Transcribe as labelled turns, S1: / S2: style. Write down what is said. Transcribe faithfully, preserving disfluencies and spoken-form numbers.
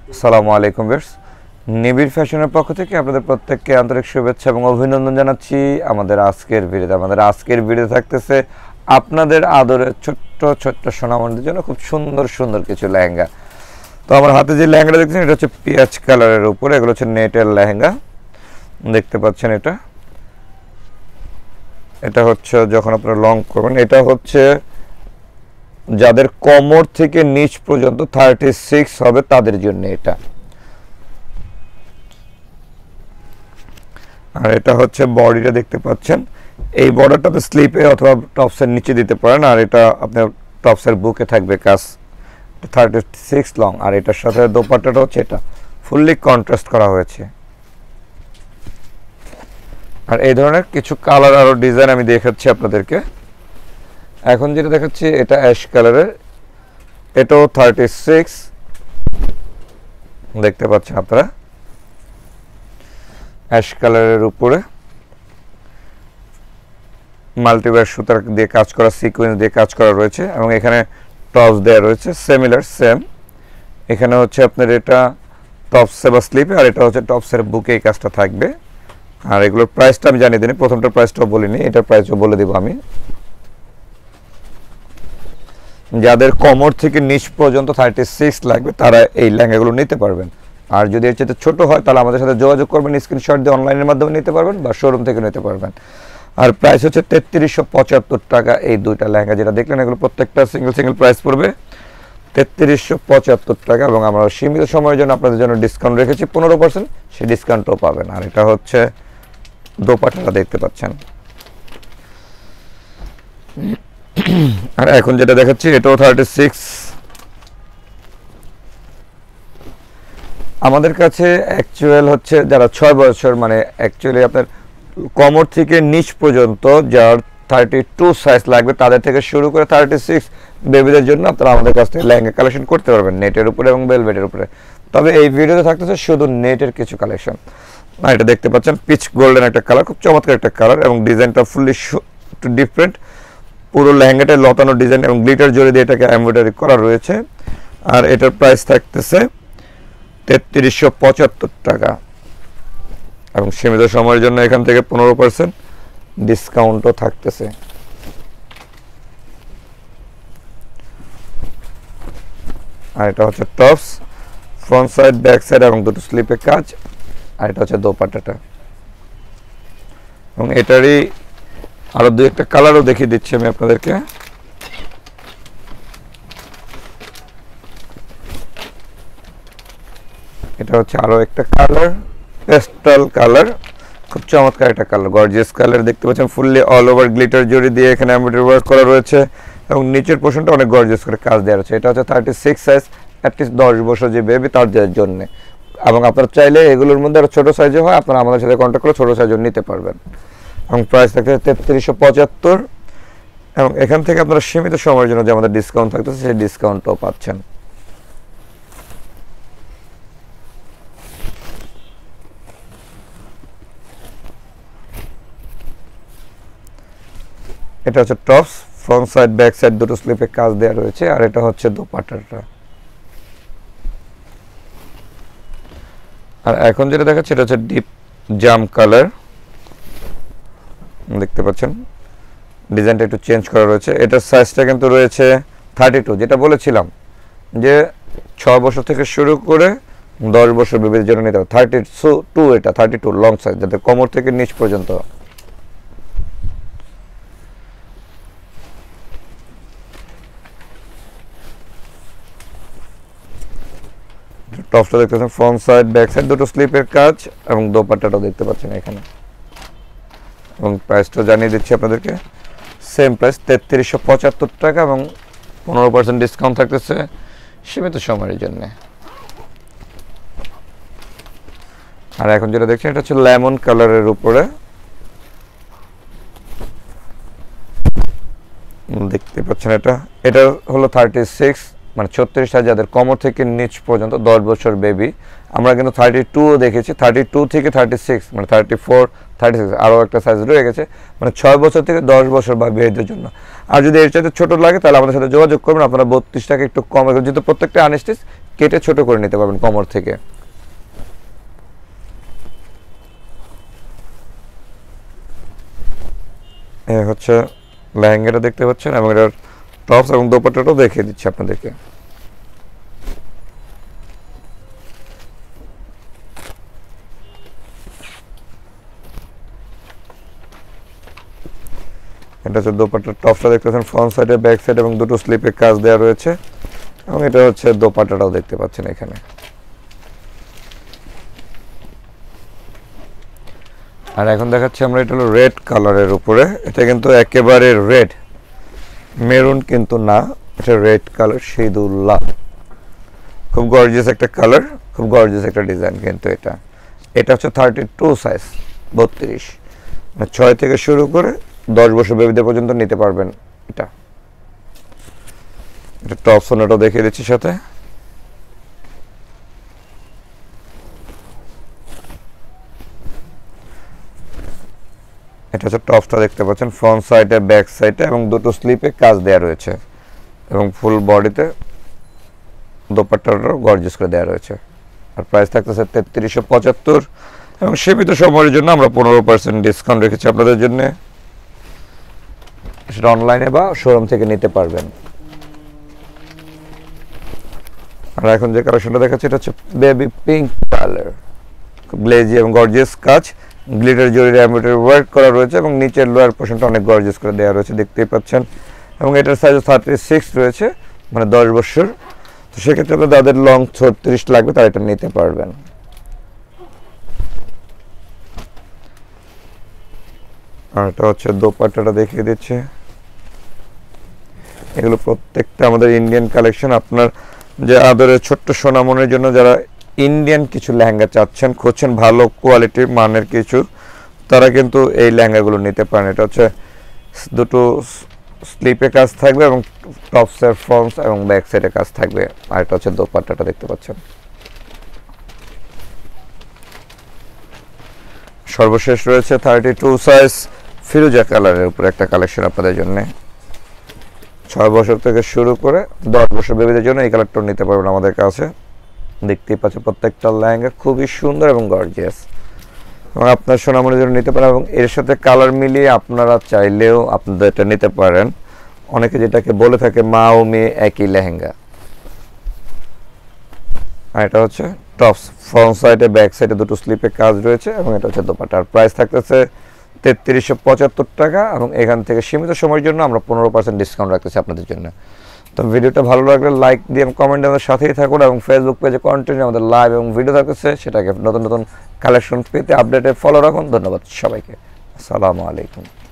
S1: আসসালামু আলাইকুম ভিউয়ার্স, নিবিড় ফ্যাশনের পক্ষ থেকে আপনাদের প্রত্যেককে আন্তরিক শুভেচ্ছা এবং অভিনন্দন জানাচ্ছি। আমাদের আজকের ভিডিওতে আমাদের আজকের ভিডিও থাকতেছে আপনাদের আদরের ছোট্ট ছোট্ট সোনামণিদের জন্য খুব সুন্দর সুন্দর কিছু লেহেঙ্গা। তো আমার হাতে যে লেহেঙ্গাটা দেখছেন এটা হচ্ছে পেঁয়াজ কালারের উপরে, এগুলো হচ্ছে নেটের লেহেঙ্গা, দেখতে পাচ্ছেন। এটা এটা হচ্ছে যখন আপনারা লং করবেন, এটা হচ্ছে যাদের কোমর থেকে নিচ পর্যন্ত থার্টি সিক্স হবে তাদের জন্য এটা। আর এটা হচ্ছে বডিটা দেখতে পাচ্ছেন, এই বর্ডারটাতে স্লিপে অথবা টপসের নিচে দিতে পারেন। আর এটা আপনার টপসের বুকে থাকবে কাজ, থার্টি সিক্স লং। আর এটার সাথে দোপাট্টাটা হচ্ছে এটা ফুললি কন্ট্রাস্ট করা হয়েছে। আর এই ধরনের কিছু কালার আরো ডিজাইন আমি দেখাচ্ছি আপনাদেরকে। এখন যেটা দেখাচ্ছি এটা অ্যাশ কালারের, এটাও থার্টি সিক্স দেখতে পাচ্ছেন আপনারা, অ্যাশ কালারের উপরে মাল্টিবার সুতার দিয়ে কাজ করা, সিকোয়েন্স দিয়ে কাজ করা রয়েছে এবং এখানে টপস দেওয়া রয়েছে সিমিলার সেম। এখানে হচ্ছে আপনার এটা টপসে বা স্লিপে, আর এটা হচ্ছে টপসের বুকে এই কাজটা থাকবে। আর এগুলোর প্রাইসটা আমি জানিয়ে দিই, প্রথমটার প্রাইসটাও বলিনি, এটার প্রাইসও বলে দিব আমি। যাদের কোমর থেকে নিচ পর্যন্ত থার্টি সিক্স লাগবে তারা এই লেহেঙ্গাগুলো নিতে পারবেন। আর যদি এর চেয়ে ছোট হয় তাহলে আমাদের সাথে যোগাযোগ করবেন, স্ক্রিনশট দিয়ে অনলাইনের মাধ্যমে নিতে পারবেন বা শোরুম থেকে নিতে পারবেন। আর প্রাইস হচ্ছে তেত্রিশশো পঁচাত্তর টাকা। এই দুইটা লেহেঙ্গা যেটা দেখলেন এগুলো প্রত্যেকটা সিঙ্গেল সিঙ্গেল প্রাইস পড়বে তেত্রিশশো পঁচাত্তর টাকা এবং আমরা সীমিত সময়ের জন্য আপনাদের জন্য ডিসকাউন্ট রেখেছি পনেরো পার্সেন্ট, সেই ডিসকাউন্টও পাবেন। আর এটা হচ্ছে দোপাট্টাটা দেখতে পাচ্ছেন। আর এখন যেটা দেখাচ্ছি এটাও থার্টি সিক্স। আমাদের কাছে অ্যাকচুয়াল হচ্ছে যারা ছয় বছর মানে অ্যাকচুয়ালি আপনার কোমর থেকে নিচ পর্যন্ত যার থার্টি টু সাইজ লাগবে তাদের থেকে শুরু করে থার্টি সিক্স বেবিদের জন্য আপনারা আমাদের কাছ থেকে লেহেঙ্গা কালেকশন করতে পারবেন নেটের উপরে এবং ভেলভেটের উপরে। তবে এই ভিডিওতে থাকতেছে শুধু নেটের কিছু কালেকশন। না, এটা দেখতে পাচ্ছেন পিচ গোল্ডেন একটা কালার, খুব চমৎকার একটা কালার এবং ডিজাইনটা ফুললি একটু ডিফারেন্ট। পুরো লেহেঙ্গাটায় লতানো ডিজাইন এবং গ্লিটার জড়ি দিয়ে এটাকে এমব্রয়ডারি করা রয়েছে। আর এটার প্রাইস থাকতেছে তেত্রিশশো পঁচাত্তর টাকা এবং সীমিত সময়ের জন্য এখান থেকে পনেরো পার্সেন্ট ডিসকাউন্টও থাকতেছে। আর এটা হচ্ছে tops, front side back side এবং দুটো স্লিপে কাজ। আর এটা হচ্ছে দোপাট্টাটা এবং এটারই আরো দুই একটা কালারও দেখিয়ে দিচ্ছি আমি আপনাদেরকে। এটা হচ্ছে আরো একটা কালার, পেস্টাল কালার, খুব চমৎকার একটা কালার, গর্জিয়াস কালার দেখতে পাচ্ছেন। ফুললি অল ওভার গ্লিটার জড়ি দিয়ে এখানে এমব্রয়ডারি ওয়ার্ক করা রয়েছে এবং নিচের পোর্শনটা অনেক গর্জিয়াস করে কাজ দেওয়া রয়েছে। এটা হচ্ছে থার্টি সিক্স সাইজ, অ্যাটলিস্ট দশ বছর যে বেবি তাদের জন্য। এবং আপনারা চাইলে এগুলোর মধ্যে আরো ছোট সাইজে হয়, আপনারা আমাদের সাথে কন্ট্যাক্ট করে ছোট সাইজও নিতে পারবেন এবং প্রাইস থাকছে তেত্রিশশো পঁচাত্তর এবং এখান থেকে আপনারা সীমিত সময়ের জন্য যে আমাদের ডিসকাউন্ট থাকতেছে সেই ডিসকাউন্টও পাচ্ছেন। এটা হচ্ছে tops, front side back side দুটো স্লিপে কাজ দেওয়া রয়েছে। আর এটা হচ্ছে দোপাট্টাটা। আর এখন যেটা দেখাচ্ছে এটা হচ্ছে ডিপ জাম কালার, দেখতে পাচ্ছেন ডিজাইনটা একটু চেঞ্জ করা রয়েছে। এটার সাইজটা কিন্তু রয়েছে থার্টি টু, যেটা বলেছিলাম যে ছয় বছর থেকে শুরু করে দশ বছর বেবির জন্য নিতে হবে। থার্টি টু এটা থার্টি টু লং সাইজ, যাতে কোমর থেকে নিচ পর্যন্ত। টপসটা দেখতে পাচ্ছেন, ফ্রন্ট সাইড ব্যাক সাইড দুটো স্লিপের কাজ এবং দোপাট্টাটাও দেখতে পাচ্ছেন এখানে। এবং প্রাইসটা জানিয়ে দিচ্ছি আপনাদেরকে, সেম প্রাইস তেত্রিশশো পঁচাত্তর টাকা এবং পনেরো পার্সেন্ট ডিসকাউন্ট থাকতেছে সীমিত সময়ের জন্য। আর এখন যেটা দেখছেন এটা হচ্ছে লেমন কালারের উপরে, দেখতে পাচ্ছেন এটা এটা হলো থার্টি সিক্স মানে ছত্রিশ সাইজ, যাদের কোমর থেকে নিচ পর্যন্ত দশ বছর বেবি। আমরা কিন্তু থার্টি টু দেখেছি, থার্টি টু থেকে থার্টি সিক্স মানে থার্টি ফোর থার্টি সিক্স আরও একটা সাইজ রয়ে গেছে, মানে ছয় বছর থেকে দশ বছর বা বেবিদের জন্য। আর যদি এর চাইতে ছোটো লাগে তাহলে আমাদের সাথে যোগাযোগ করবেন, আপনারা বত্রিশ টাকা একটু কম, যেহেতু প্রত্যেকটা আনস্টিচ কেটে ছোট করে নিতে পারবেন কোমর থেকে। এই হচ্ছে লেহেঙ্গাটা দেখতে পাচ্ছেন, এবং এটার টপস এবং দোপাট্টাটাও দেখিয়ে দিচ্ছি আপনাদেরকে। এটা হচ্ছে দোপাট্টার টপসটা দেখতে পাচ্ছেন, ফ্রন্ট সাইডে, ব্যাক সাইড এবং দুটো স্লিপে কাজ দেওয়া রয়েছে, এবং এটা হচ্ছে দোপাট্টাটাও দেখতে পাচ্ছেন এখানে। আর এখন দেখাচ্ছি আমরা, এটা হলো রেড কালারের উপরে। এটা কিন্তু একেবারে রেড, মেরুন কিন্তু না, এটা রেড কালার, সিঁদুর লাল। খুব গর্জিয়াস একটা কালার, খুব গর্জিয়াস একটা ডিজাইন কিন্তু এটা। এটা হচ্ছে থার্টি টু সাইজ, বত্রিশ, মানে ছয় থেকে শুরু করে দশ বছর বেবিদের পর্যন্ত নিতে পারবেন এটা। এটা টপ সোনাটাও দেখিয়ে দিচ্ছি সাথে। এটা হচ্ছে টপসটা দেখতে পাচ্ছেন, ফ্রন্ট সাইডে, ব্যাক সাইডে এবং দুটো স্লিপে কাজ দেওয়া রয়েছে, এবং ফুল বডিতে দোপাট্টাটাও গর্জিয়াস করে দেওয়া রয়েছে। আর প্রাইস থাকতেছে তেত্রিশশো পঁচাত্তর, এবং সীমিত সময়ের জন্য আমরা পনেরো পার্সেন্ট ডিসকাউন্ট রেখেছি আপনাদের জন্য। সেটা অনলাইনে বা শোরুম থেকে নিতে পারবেন। আর এখন যে কালেকশনটা দেখাচ্ছি এটা হচ্ছে বেবি পিঙ্ক কালার, খুব গ্লেজি এবং গর্জিয়াস কাজ, গ্লিটার জরির এমব্রয়ডারি ওয়ার্ক করা রয়েছে, এবং নিচের লোয়ার পোর্শনটা অনেক গর্জিয়াস করে দেওয়া রয়েছে, দেখতেই পাচ্ছেন। এবং এটার সাইজ থার্টি সিক্স রয়েছে, মানে দশ বছর। তো সেক্ষেত্রে যাদের লং ছত্রিশ লাগবে তারা এটা নিতে পারবেন। আর এটা হচ্ছে দোপাট্টাটা দেখিয়ে দিচ্ছে। এগুলো প্রত্যেকটা আমাদের ইন্ডিয়ান কালেকশন। আপনার যে আদরের ছোট্ট সোনামনের জন্য যারা ইন্ডিয়ান কিছু লেহেঙ্গা চাচ্ছেন, খুঁজছেন ভালো কোয়ালিটির মানের কিছু, তারা কিন্তু এই লেহেঙ্গাগুলো নিতে পারেন। এটা হচ্ছে দুটো স্লিপে কাজ থাকবে, এবং টপসের ফ্রন্ট এবং ব্যাক সাইডে কাজ থাকবে। আর এটা হচ্ছে দোপাট্টাটা দেখতে পাচ্ছেন। সর্বশেষ রয়েছে থার্টি টু সাইজ ফিরোজা কালারের উপরে একটা কালেকশন আপনাদের জন্য। ছয় বছর থেকে শুরু করে দশ বছর বেবিদের জন্য এই কালারটা নিতে পারবেন আমাদের কাছে। দেখতেই পাচ্ছেন প্রত্যেকটা লেহেঙ্গা খুবই সুন্দর এবং গর্জিয়াস, এবং আপনার সোনামণির জন্য নিতে পারেন। এবং এর সাথে কালার মিলিয়ে আপনারা চাইলেও আপনাদের এটা নিতে পারেন। অনেকে যেটাকে বলে থাকে মা ও মেয়ে একই লেহেঙ্গা। আর এটা হচ্ছে টপস, ফ্রন্ট সাইডে, ব্যাক সাইডে দুটো স্লিপে কাজ রয়েছে, এবং এটা হচ্ছে দোপাট্টার প্রাইস থাকতেছে তেত্রিশশো পঁচাত্তর টাকা, এবং এখান থেকে সীমিত সময়ের জন্য আমরা পনেরো পার্সেন্ট ডিসকাউন্ট রাখতেছি আপনাদের জন্য। তো ভিডিওটা ভালো লাগলে লাইক দিয়ে কমেন্ট আমাদের সাথেই থাকুন, এবং ফেসবুক পেজে কন্টিনিউ আমাদের লাইভ এবং ভিডিও থাকতেছে, সেটাকে নতুন নতুন কালেকশন পেতে আপডেটে ফলো রাখুন। ধন্যবাদ সবাইকে, আসসালামু আলাইকুম।